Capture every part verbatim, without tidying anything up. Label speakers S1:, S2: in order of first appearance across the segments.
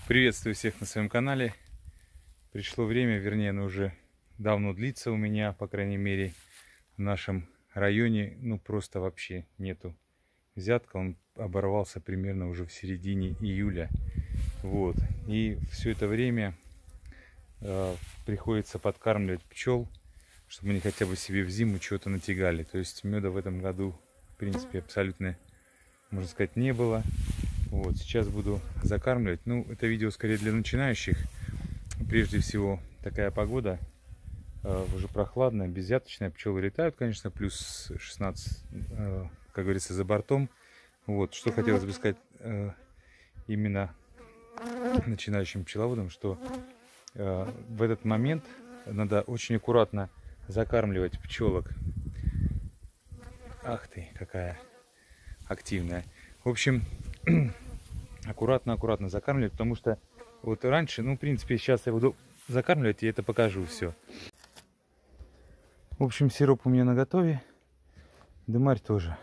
S1: Приветствую всех на своем канале. Пришло время, вернее, оно уже давно длится у меня, по крайней мере, в нашем районе, ну просто вообще нету взятка. Он оборвался примерно уже в середине июля. Вот. И все это время э, приходится подкармливать пчел, чтобы они хотя бы себе в зиму чего-то натягали. То есть меда в этом году, в принципе, абсолютно, можно сказать, не было. Вот, сейчас буду закармливать. Ну, это видео скорее для начинающих. Прежде всего, такая погода, э, уже прохладная, безвзяточная. Пчелы летают, конечно, плюс шестнадцать, э, как говорится, за бортом. Вот, что хотелось бы сказать э, именно начинающим пчеловодам, что э, в этот момент надо очень аккуратно закармливать пчелок. Ах ты, какая активная. В общем, аккуратно-аккуратно закармливать, потому что вот раньше, ну, в принципе, сейчас я буду закармливать и это покажу все. В общем, сироп у меня наготове, дымарь тоже.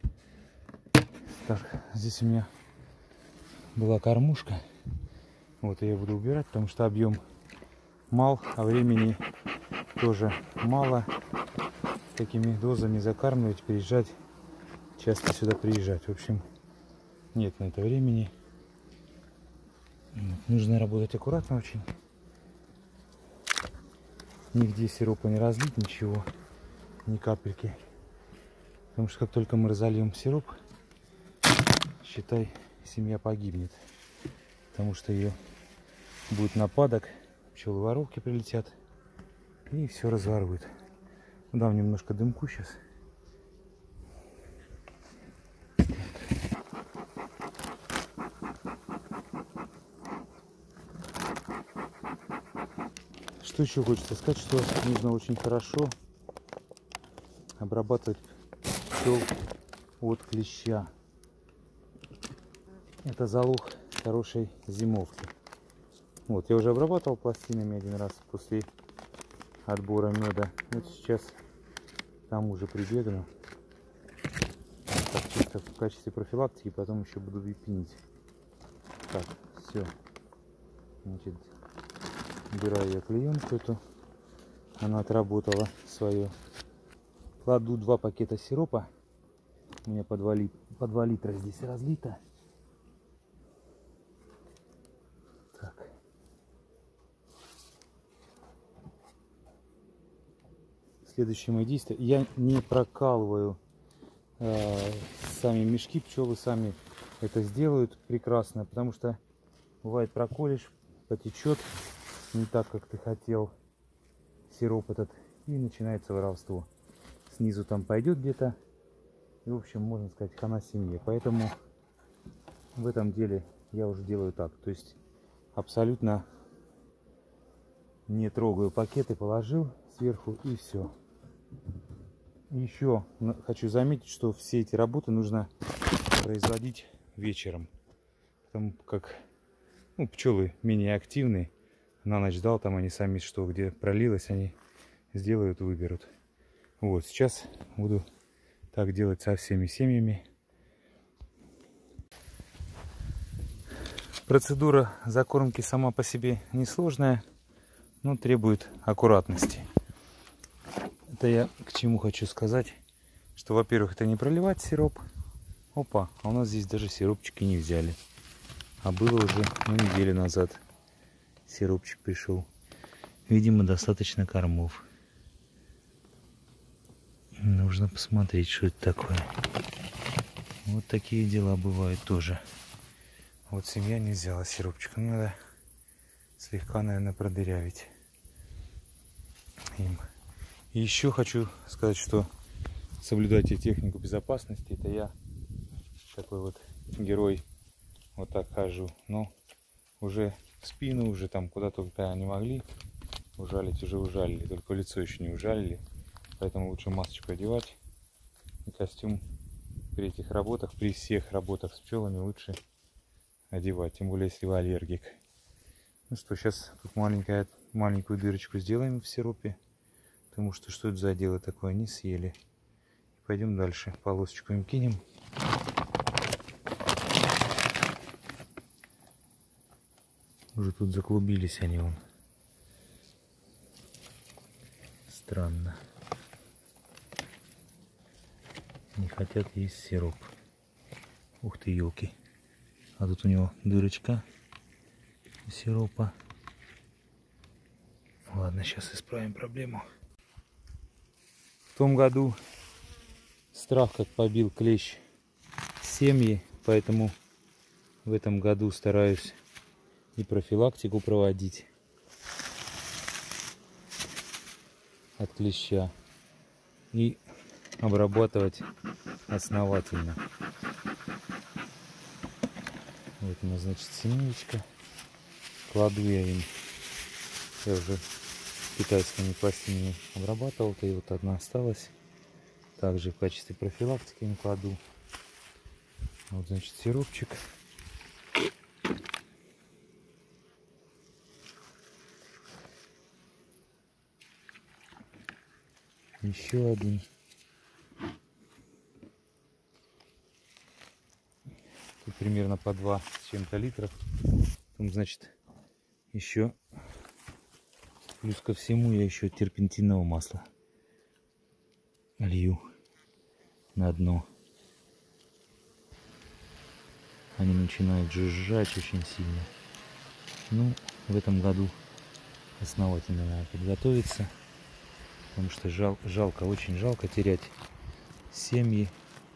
S1: Так, здесь у меня была кормушка, вот я буду убирать, потому что объем мал, а времени тоже мало. Такими дозами закармливать, приезжать, часто сюда приезжать. В общем, нет на это времени. Нужно работать аккуратно очень. Нигде сиропа не разлить, ничего, ни капельки. Потому что как только мы разольем сироп, считай, семья погибнет. Потому что ее будет нападок, пчелы воровки прилетят и все разворуют. Дам немножко дымку сейчас. Что еще хочется сказать, что нужно очень хорошо обрабатывать пчел от клеща. Это залог хорошей зимовки. Вот, я уже обрабатывал пластинами один раз после отбора меда. Вот сейчас там уже прибегну. Так, чисто в качестве профилактики, потом еще буду выпинить. Так, все. Значит, убираю я клеенку эту. Она отработала свое. Кладу два пакета сиропа. У меня по два, ли... по два литра здесь разлито. Так. Следующее мое действие. Я не прокалываю э, сами мешки. Пчелы сами это сделают прекрасно. Потому что бывает проколешь, потечет не так, как ты хотел, сироп этот, и начинается воровство. Снизу там пойдет где-то, и, в общем, можно сказать, хана семье. Поэтому в этом деле я уже делаю так, то есть абсолютно не трогаю пакеты, положил сверху и все. Еще хочу заметить, что все эти работы нужно производить вечером, потому как, ну, пчелы менее активны. На ночь дал, там они сами что, где пролилось, они сделают, выберут. Вот, сейчас буду так делать со всеми семьями. Процедура закормки сама по себе несложная, но требует аккуратности. Это я к чему хочу сказать, что, во-первых, это не проливать сироп. Опа, а у нас здесь даже сиропчики не взяли. А было уже ну, неделю назад. Сиропчик пришел. Видимо, достаточно кормов. Нужно посмотреть, что это такое. Вот такие дела бывают тоже. Вот семья не взяла сиропчик. Надо слегка, наверное, продырявить им. И еще хочу сказать, что соблюдайте технику безопасности. Это я такой вот герой. Вот так хожу. Но уже в спину, уже там куда только они могли ужалить, уже ужалили. Только лицо еще не ужалили. Поэтому лучше масочку одевать. И костюм при этих работах, при всех работах с пчелами лучше одевать. Тем более, если вы аллергик. Ну что, сейчас тут маленькая, маленькую дырочку сделаем в сиропе. Потому что что это за дело такое? Не съели. Пойдем дальше. Полосочку им кинем. Уже тут заклубились они вон. Странно. Не хотят есть сироп. Ух ты, елки. А тут у него дырочка сиропа. Ладно, сейчас исправим проблему. В том году страх как побил клещ семьи, поэтому в этом году стараюсь и профилактику проводить от клеща и обрабатывать основательно. Вот у нас, значит, семечка. Кладу я им. Я уже китайскими пластинами обрабатывал, и вот одна осталась. Также в качестве профилактики им кладу. Вот, значит, сиропчик. Еще один. Тут примерно по два с чем-то литров. Там, значит, еще плюс ко всему я еще терпентинового масла лью на дно. Они начинают жужжать очень сильно. Ну, в этом году основательно надо подготовиться, потому что жал, жалко, очень жалко терять семьи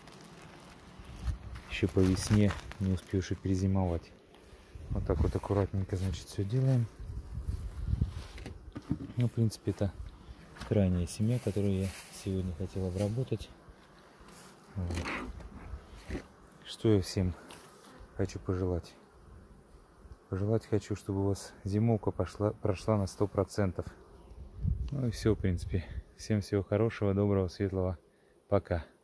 S1: еще по весне, не успевши перезимовать. Вот так вот аккуратненько, значит, все делаем. Ну, в принципе, это крайняя семья, которую я сегодня хотел обработать. Вот. Что я всем хочу пожелать? Пожелать хочу, чтобы у вас зимовка пошла, прошла на сто процентов. Ну и все, в принципе. Всем всего хорошего, доброго, светлого. Пока.